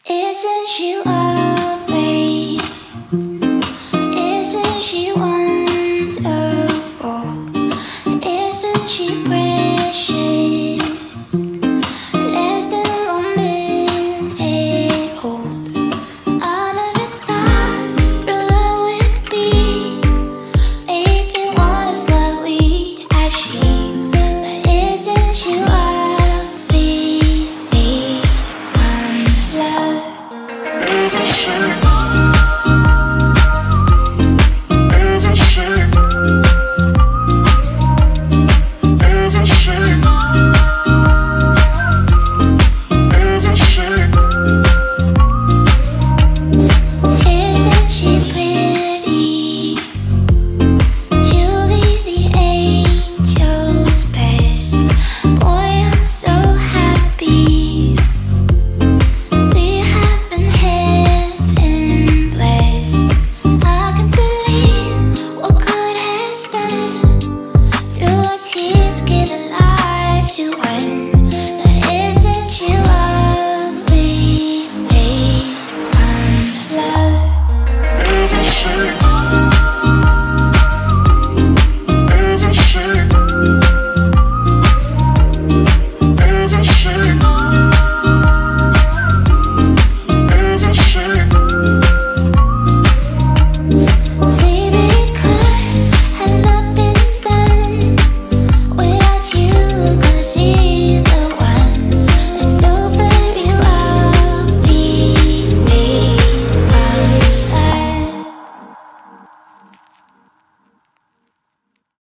Isn't she lovely? Isn't she wonderful? Isn't she precious? Less than 1 minute old. I never thought real love would be make you wanna slowly as she. But isn't she lovely? Me from love.